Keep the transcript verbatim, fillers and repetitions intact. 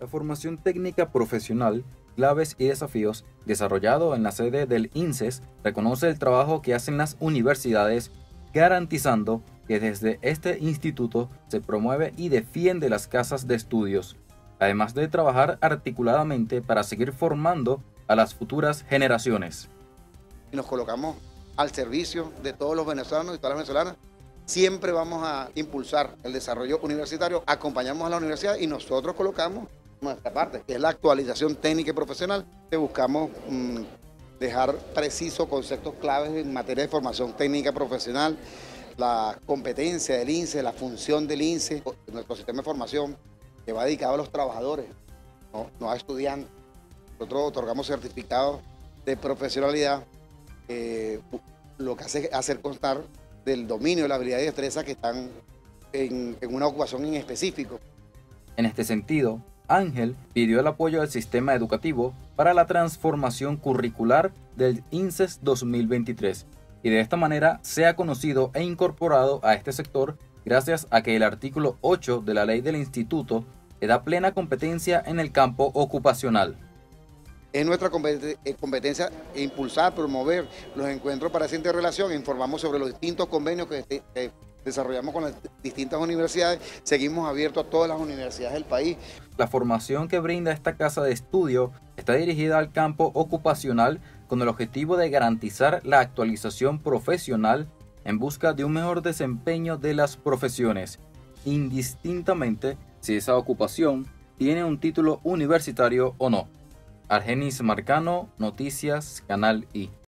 La formación técnica profesional, claves y desafíos, desarrollado en la sede del INSES, reconoce el trabajo que hacen las universidades, garantizando que desde este instituto se promueve y defiende las casas de estudios, además de trabajar articuladamente para seguir formando a las futuras generaciones. Y nos colocamos al servicio de todos los venezolanos y todas las venezolanas. Siempre vamos a impulsar el desarrollo universitario, acompañamos a la universidad y nosotros colocamos nuestra parte, que es la actualización técnica y profesional, que buscamos mmm, dejar precisos conceptos claves en materia de formación técnica profesional, la competencia del INSEE, la función del INSEE, nuestro sistema de formación que va dedicado a los trabajadores, no, no a estudiantes. Nosotros otorgamos certificados de profesionalidad, eh, lo que hace es hacer constar del dominio, de la habilidad y destreza que están en, en una ocupación en específico. En este sentido, Ángel pidió el apoyo del sistema educativo para la transformación curricular del INSES dos mil veintitrés y de esta manera sea conocido e incorporado a este sector gracias a que el artículo ocho de la ley del instituto le da plena competencia en el campo ocupacional. Es nuestra competencia impulsar, promover los encuentros para esa interrelación, informamos sobre los distintos convenios que desarrollamos con las distintas universidades, seguimos abiertos a todas las universidades del país. La formación que brinda esta casa de estudio está dirigida al campo ocupacional con el objetivo de garantizar la actualización profesional en busca de un mejor desempeño de las profesiones, indistintamente si esa ocupación tiene un título universitario o no. Argenis Marcano, Noticias, Canal I.